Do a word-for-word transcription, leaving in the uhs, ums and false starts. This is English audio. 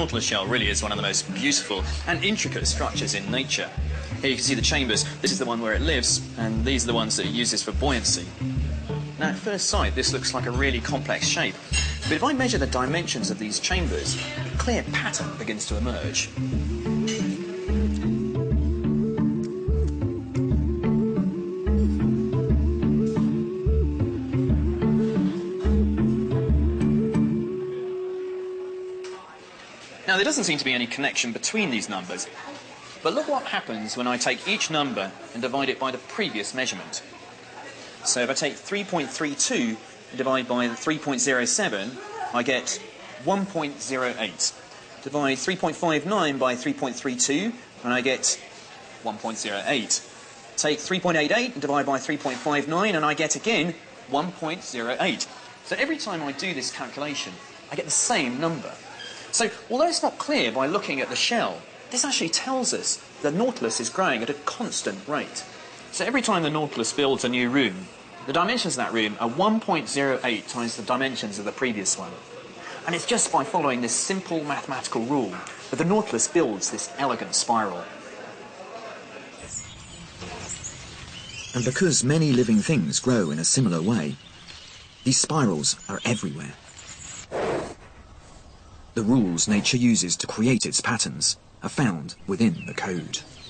Nautilus shell really is one of the most beautiful and intricate structures in nature. Here you can see the chambers. This is the one where it lives, and these are the ones that it uses for buoyancy. Now, at first sight, this looks like a really complex shape, but if I measure the dimensions of these chambers, a clear pattern begins to emerge. Now, there doesn't seem to be any connection between these numbers, but look what happens when I take each number and divide it by the previous measurement. So if I take three point three two and divide by three point zero seven, I get one point zero eight. Divide three point five nine by three point three two, and I get one point zero eight. Take three point eight eight and divide by three point five nine, and I get again one point zero eight. So every time I do this calculation, I get the same number. So, although it's not clear by looking at the shell, this actually tells us the Nautilus is growing at a constant rate. So every time the Nautilus builds a new room, the dimensions of that room are one point zero eight times the dimensions of the previous one. And it's just by following this simple mathematical rule that the Nautilus builds this elegant spiral. And because many living things grow in a similar way, these spirals are everywhere. The rules nature uses to create its patterns are found within the code.